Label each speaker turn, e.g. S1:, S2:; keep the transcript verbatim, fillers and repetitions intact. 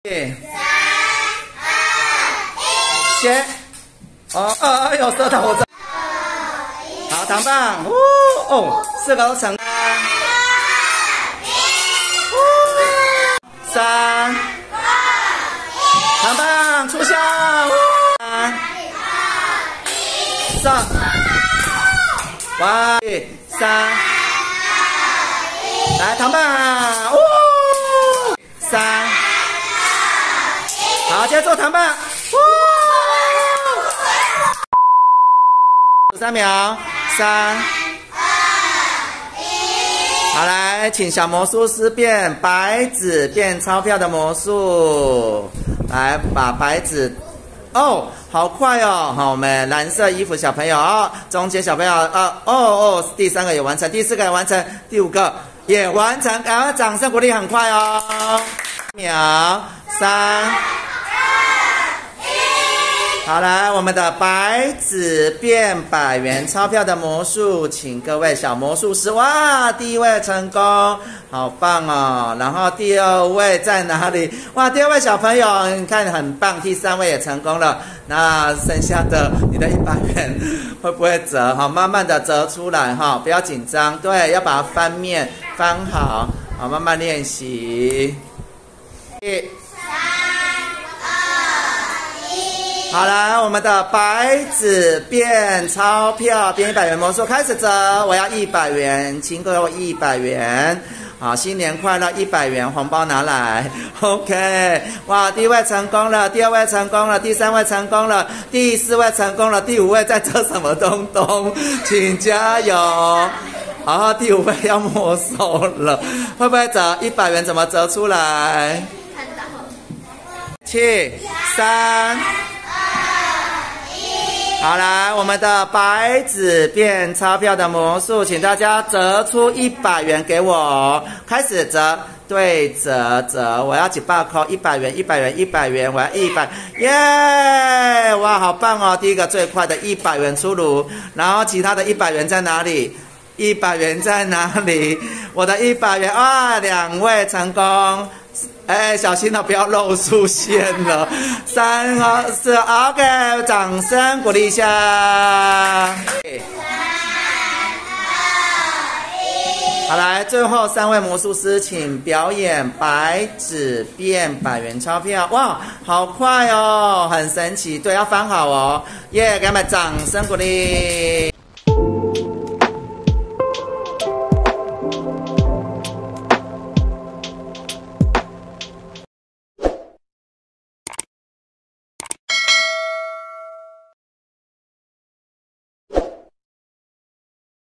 S1: 先，哦哦，有舌头，我这。好，糖棒，哦哦，四个都成功。三，糖棒出现。三，哇，三，来糖棒，哦，三，好，接着做糖棒。三秒，三，二，一，好，来，请小魔术师变白纸变钞票的魔术，来把白纸，哦，好快哦，好，我们蓝色衣服小朋友哦，中间小朋友，呃，哦哦，第三个也完成，第四个也完成，第五个也完成，赶快掌声鼓励，很快哦，秒，三。好，来我们的白纸变百元钞票的魔术，请各位小魔术师，哇，第一位成功，好棒哦！然后第二位在哪里？哇，第二位小朋友，你看很棒，第三位也成功了。那剩下的你的一百元会不会折？好，慢慢的折出来哈，不要紧张，对，要把它翻面翻好，好，慢慢练习。一。好了，我们的白纸变钞票变一百元魔术开始折，我要一百元，请给我一百元。好，新年快乐，一百元红包拿来。OK， 哇，第一位成功了，第二位成功了，第三位成功了，第四位成功了，第五位在折什么东东？请加油！好，第五位要没收了，会不会折？一百元怎么折出来？看到。七三。好，来我们的白纸变钞票的魔术，请大家折出一百元给我，开始折，对折折，我要几百块，一百元，一百元，一百元，我要一百，耶！哇，好棒哦！第一个最快的一百元出炉，然后其他的一百元在哪里？一百元在哪里？我的一百元啊，两位成功。哎，小心了，不要露出线了。三和四 ，OK， 掌声鼓励一下。好，来，最后三位魔术师，请表演白纸变百元钞票。哇，好快哦，很神奇。对，要翻好哦。耶，给他们掌声鼓励。